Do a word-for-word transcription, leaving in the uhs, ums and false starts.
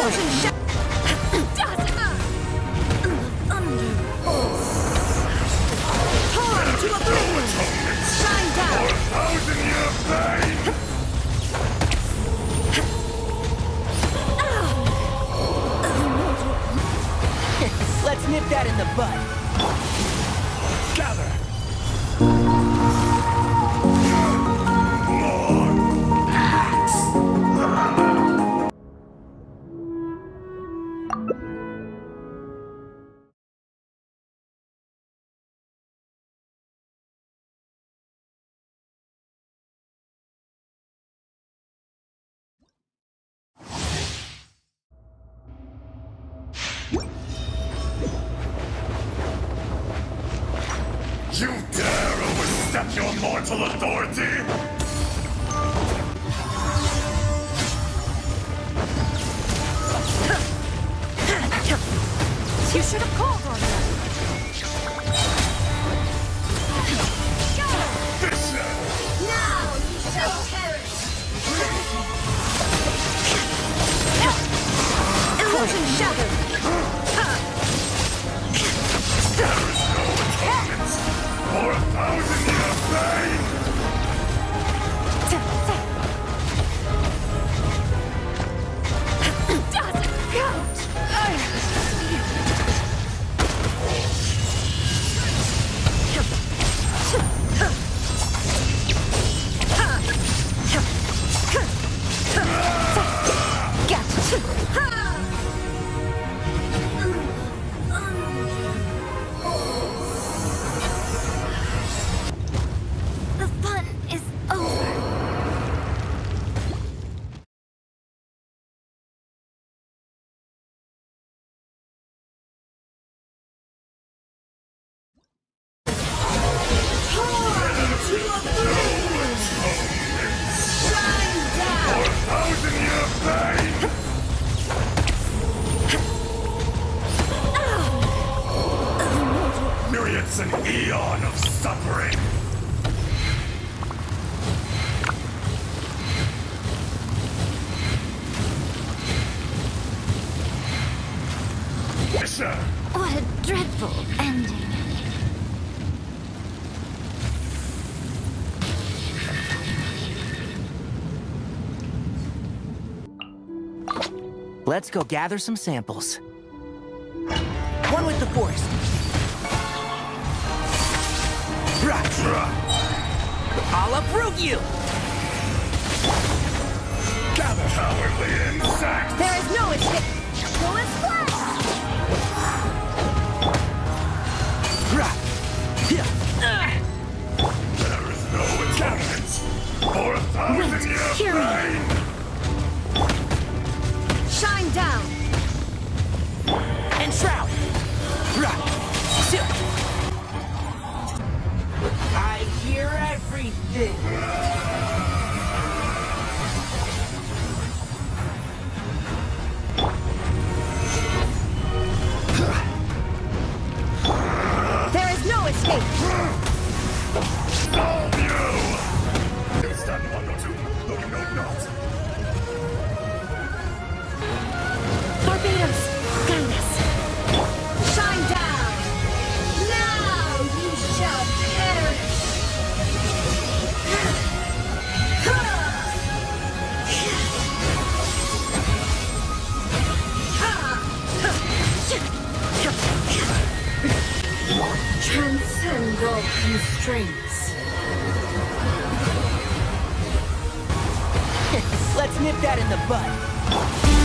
Explosion shot. Under. Torn to oblivion. Shine down. For a thousand year pain. Let's nip that in the bud. Gather. You dare overstep your mortal authority? You should have called on them. Fisher! Now you shall perish. Illusion shattered. There is no atonement for a thousand year pain! The fun is over. For a thousand year pain! Myriads an eon of suffering! Fisher! What a dreadful ending. Let's go gather some samples. One with the forest. I'll uproot you! Gather, cowardly insect! There is no escape. Bullet splash! There is no atonement for a thousand Wait, year hear me. pain! Shine down. And shroud! I hear everything! There is no escape. Solve you! You stand one or two, though you know not. Barbados, guide us. Shine down. Now you shall perish. Transcend all constraints. Let's nip that in the bud.